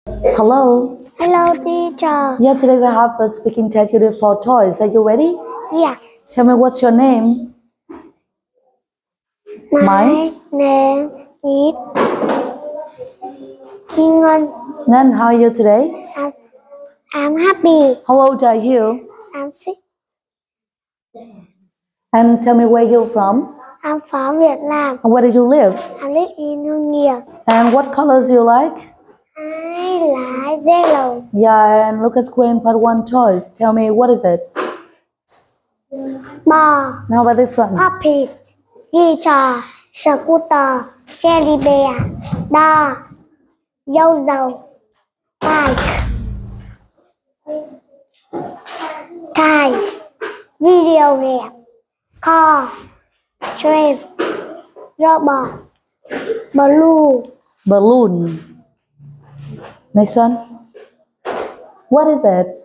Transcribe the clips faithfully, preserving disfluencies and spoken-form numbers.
Hello. Hello, teacher. Yeah, today we have a speaking test for toys. Are you ready? Yes. Tell me what's your name? My Mine? name is Hingon. Nan, how are you today? I'm, I'm happy. How old are you? I'm sick. And tell me where you're from? I'm from Vietnam. And where do you live? I live in Hương Nghiệp. And what colors you like? I like yellow. Yeah, and Lucas Queen part one toys. Tell me what is it? Ball, Now about this one? puppet, guitar, scooter, jelly bear, doll, dâu dầu, bike, kites, video game, car, train, robot, balloon, Balloon. Next one. What is it?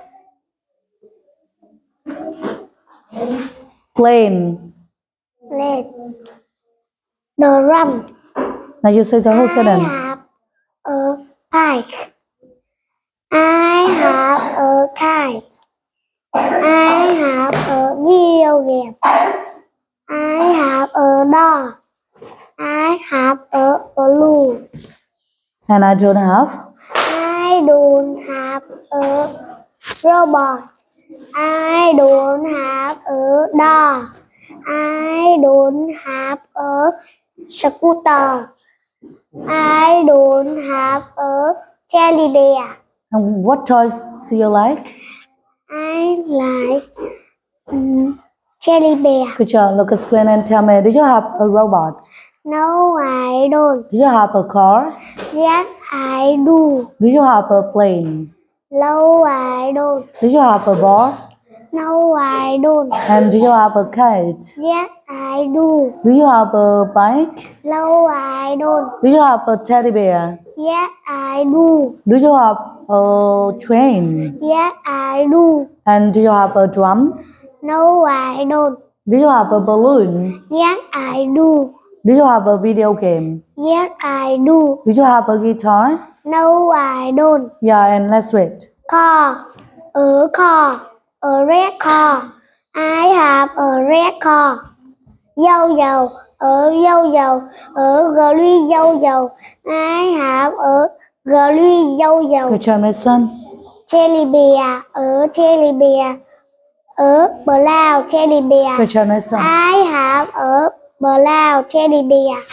Plane. plane, drum. Now you say the whole I sentence. have a bike. I have a kite. I have a video game. I have a doll. I have a balloon. And I don't have? I don't have a robot. I don't have a doll. I don't have a scooter. I don't have a jelly bear. And what toys do you like? I like um, jelly bear. Good job, Lucas Quinn, and tell me, do you have a robot? No, I don't. Do you have a car? Yes, I do. Do you have a plane? No, I don't. Do you have a ball? No, I don't. And do you have a kite? Yes, I do. Do you have a bike? No, I don't. Do you have a teddy bear? Yes, I do. Do you have a train? Yes, I do. And do you have a drum? No, I don't. Do you have a balloon? Yes, I do. Do you have a video game? Yes, I do. Do you have a guitar? No, I don't. Yeah, and let's read. Car, a car, a red car. I have a red car. Dâu dầu, ở dâu dầu, ở gờ luy dâu dầu. I have a gờ luy dâu dầu. Good job, my son. Jelly bear, ở jelly bear, ở bờ lao jelly bear. Good job, my son. I have a bờ lao jelly bear.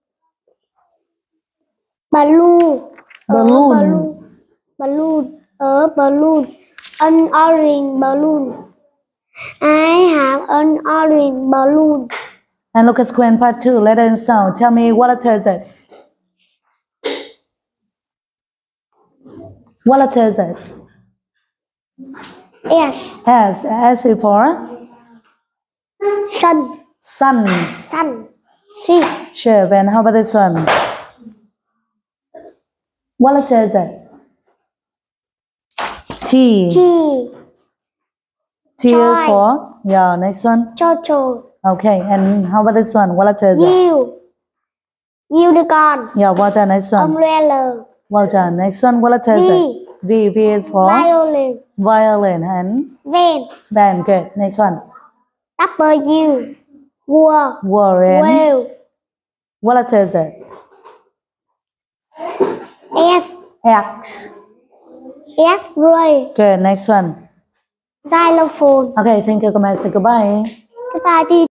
Balloon, ở Balloon. balloon, balloon, ở balloon, an orange balloon. I have an orange balloon. And Lucas Quinn part two, letter and sound. Tell me what letter is it? What letter is it? S, S. S is for sun, sun. sun, sheep, Sure. And how about this one? What letter is it? T. G, T is Joy. for, yeah, next one. Jojo, Okay, and how about this one? What letter is it? U, unicorn, Yeah, well done, next one. umbrella, Well done. Next one, what letter is V. it? V. V is for violin, violin and van, band. Good. Next one. W, war, Warren. whale, What letter is it? S, X. X-ray, Good. Next one. xylophone. Okay, thank you. Come and say goodbye. Goodbye, teacher.